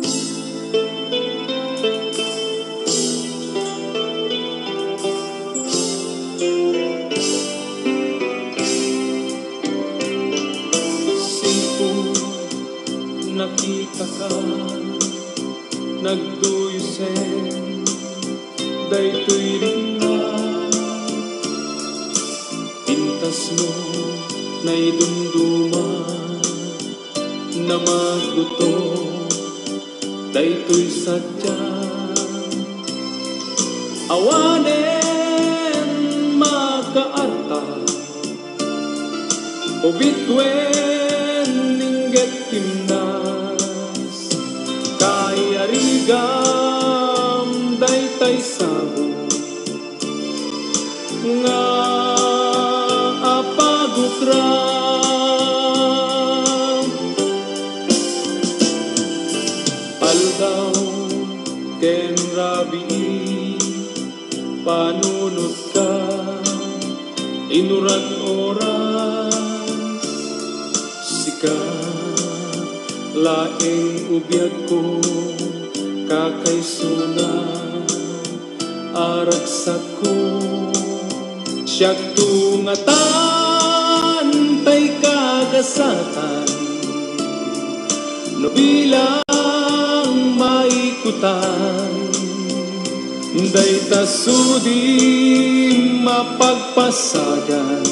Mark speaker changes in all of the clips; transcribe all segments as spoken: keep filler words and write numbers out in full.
Speaker 1: Nakita ka, nagduyusen, daytoy rin na. Pintas mo na'y dumduman, na magluto, daytoy sadya. Awanen makaarta, o bitwen ninggit timnas, kaya rigam daytay sabo nga apagukram. Aldaw ken rabi panunot ka, inuran oras sika, laing ubiyag ko kakaysuna, aragsak ko siyak tungatan tay kagasatan, no bilang maikutan, dayta sudi mapagpasagan,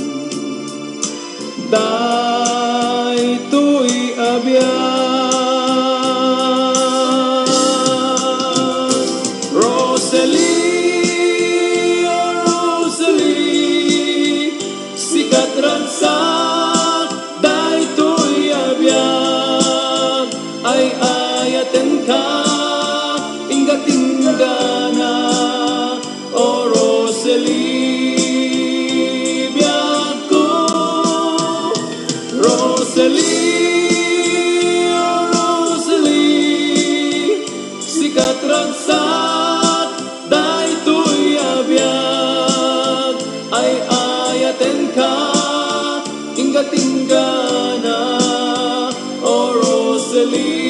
Speaker 1: daytoy abiyag. Rosalie, oh Rosalie, sikat ransak, daytoy abiyag, ay ayaten ka, ingat-inggana, oh Rosalie, biyag ko. Rosalie, oh Rosalie, sikat ransak, daytoy abiyag, ay ayaten ka, ingat-inggana, oh Rosalie.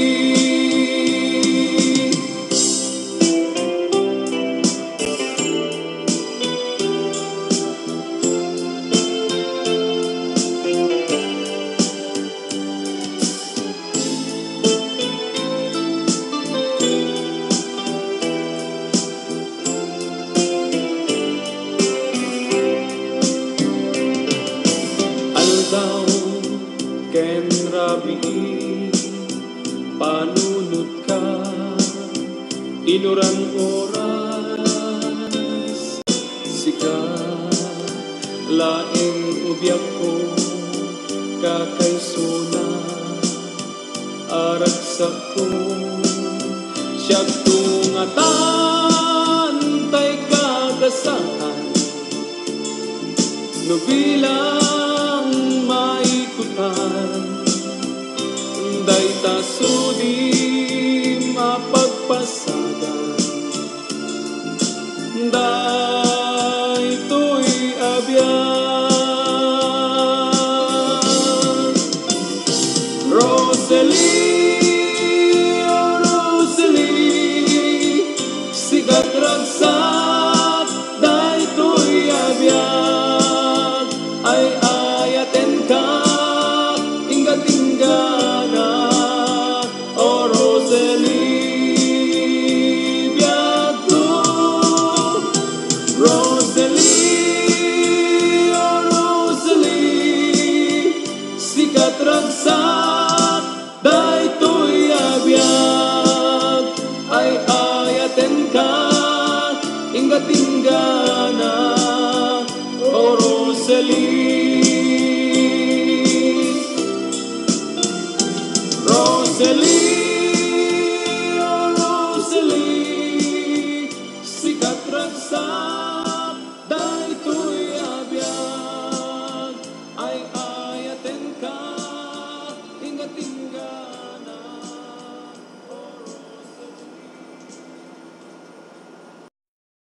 Speaker 1: Aldaw ken rabi panunot ka, inuran oras sika, laing ubiyag ko kakaysuna, aragsak ko siyak tungatan tay kagasatan, no bilang maikutan, dayta sudi mapagpasagan, daytoy abiyag. Rosalie, oh Rosalie, sikat ransak, daytoy abiyag, ay ayaten ka, ingat-inggana, oh Rosalie, biyag ko. Rosalie, oh Rosalie, sikat ransak, daytoy abiyag, ay ayaten ka, ingat-inggana, oh Rosalie.